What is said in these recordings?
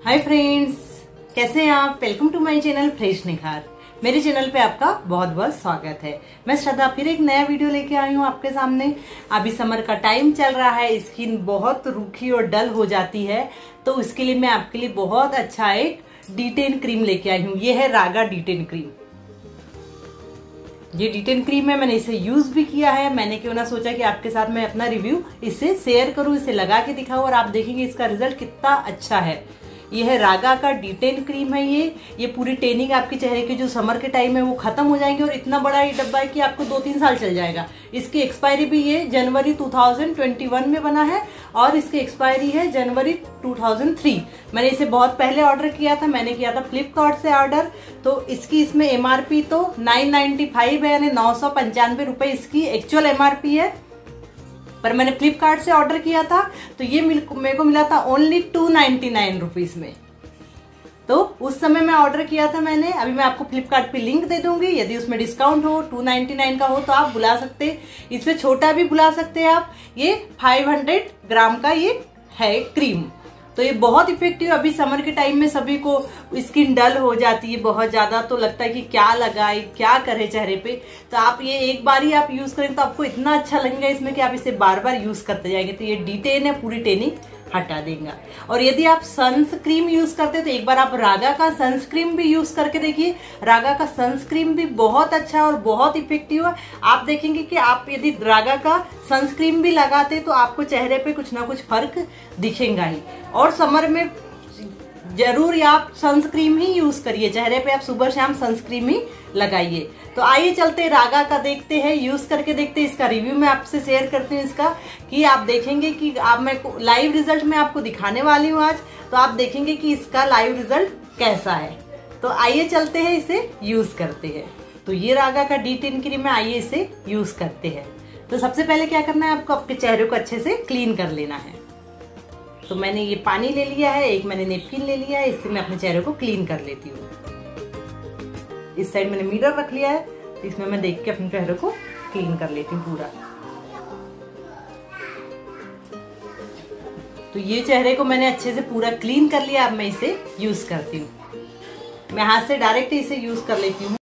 Hi friends, कैसे हैं आप। Welcome to my channel fresh Nikhar. मेरे चैनल पे आपका बहुत बहुत स्वागत है। मैं श्रद्धा फिर एक नया वीडियो लेके आई हूँ आपके सामने। अभी समर का टाइम चल रहा है, स्किन बहुत रूखी और डल हो जाती है, तो इसके लिए मैं आपके लिए बहुत अच्छा एक D10 क्रीम लेके आई हूँ। ये है रागा D10 क्रीम। ये D10 क्रीम है, मैंने इसे यूज भी किया है। मैंने क्यों ना सोचा कि आपके साथ मैं अपना रिव्यू इसे शेयर करूं, इसे लगा के दिखाऊं और आप देखेंगे इसका रिजल्ट कितना अच्छा है। ये है रागा का D10 क्रीम है। ये पूरी टेनिंग आपके चेहरे के जो समर के टाइम है वो खत्म हो जाएंगे और इतना बड़ा ये डब्बा है कि आपको 2-3 साल चल जाएगा। इसकी एक्सपायरी भी ये जनवरी 2021 में बना है और इसकी एक्सपायरी है जनवरी 2003। मैंने इसे बहुत पहले ऑर्डर किया था, मैंने किया था फ्लिपकार्ट से ऑर्डर। तो इसकी इसमें MRP तो 995 है, यानी 995 रुपए इसकी एक्चुअल MRP है, पर मैंने फ्लिपकार्ट से ऑर्डर किया था तो ये मेरे को मिला था ओनली 299 रुपीज में। तो उस समय मैं ऑर्डर किया था मैंने। अभी मैं आपको फ्लिपकार्ट पे लिंक दे दूंगी, यदि उसमें डिस्काउंट हो 299 का हो तो आप बुला सकते, इससे छोटा भी बुला सकते हैं आप। ये 500 ग्राम का ये है क्रीम। तो ये बहुत इफेक्टिव। अभी समर के टाइम में सभी को स्किन डल हो जाती है बहुत ज्यादा, तो लगता है कि क्या लगाए क्या करे चेहरे पे। तो आप ये एक बार ही आप यूज करेंगे तो आपको इतना अच्छा लगेगा इसमें कि आप इसे बार बार यूज करते जाएंगे। तो ये D10 है, पूरी टेनिंग हटा देगा। और यदि आप सनस्क्रीम यूज करते हैं तो एक बार आप रागा का सनस्क्रीम भी यूज करके देखिए। रागा का सनस्क्रीम भी बहुत अच्छा और बहुत इफेक्टिव है। आप देखेंगे कि आप यदि रागा का सनस्क्रीम भी लगाते तो आपको चेहरे पे कुछ ना कुछ फर्क दिखेगा ही। और समर में जरूर आप सनस्क्रीम ही यूज करिए, चेहरे पे आप सुबह शाम सनस्क्रीम ही लगाइए। तो आइए चलते रागा का देखते हैं, यूज करके देखते हैं। इसका रिव्यू मैं आपसे शेयर करती हूँ इसका, कि आप देखेंगे कि आप मैं लाइव रिजल्ट मैं आपको दिखाने वाली हूँ आज। तो आप देखेंगे कि इसका लाइव रिजल्ट कैसा है। तो आइए चलते हैं, इसे यूज करते हैं। तो ये रागा का D10 क्रीम है, आइए इसे यूज करते हैं। तो सबसे पहले क्या करना है, आपको आपके चेहरे को अच्छे से क्लीन कर लेना है। तो मैंने ये पानी ले लिया है, एक मैंने नेपकिन ले लिया है, इससे मैं अपने चेहरे को क्लीन कर लेती हूँ। इस साइड मैंने मिरर रख लिया है, तो इसमें मैं देख के अपने चेहरे को क्लीन कर लेती हूँ पूरा। तो ये चेहरे को मैंने अच्छे से पूरा क्लीन कर लिया। अब मैं इसे यूज करती हूँ। मैं हाथ से डायरेक्ट इसे यूज कर लेती हूँ।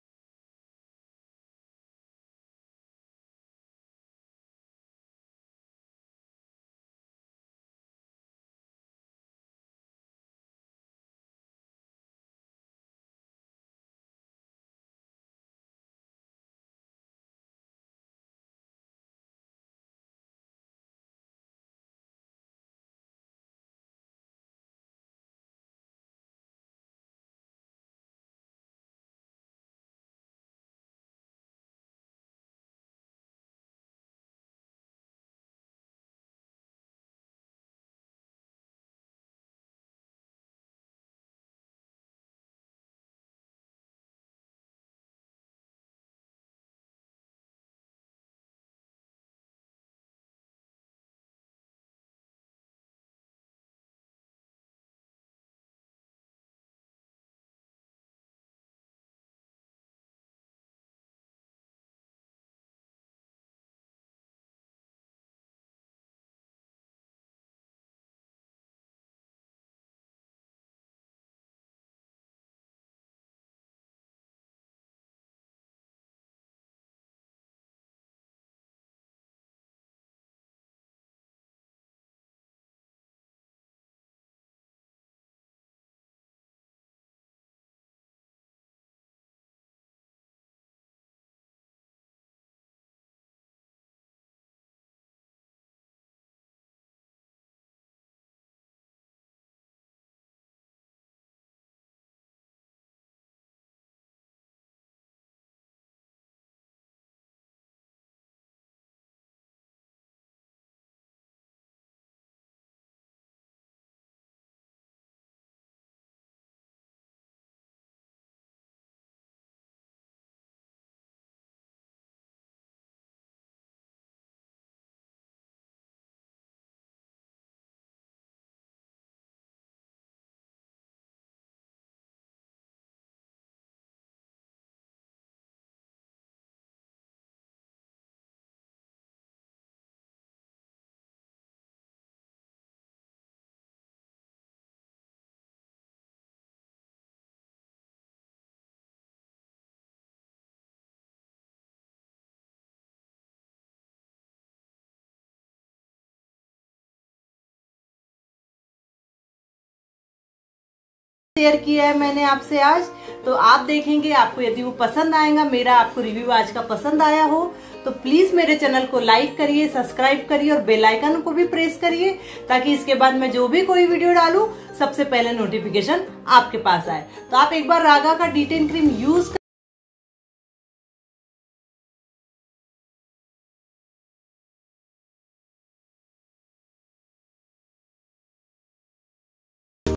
शेयर किया है मैंने आपसे आज, तो आप देखेंगे आपको यदि वो पसंद आएगा, मेरा आपको रिव्यू आज का पसंद आया हो तो प्लीज मेरे चैनल को लाइक करिए, सब्सक्राइब करिए और बेल आइकन को भी प्रेस करिए, ताकि इसके बाद मैं जो भी कोई वीडियो डालूं सबसे पहले नोटिफिकेशन आपके पास आए। तो आप एक बार रागा का D10 क्रीम यूज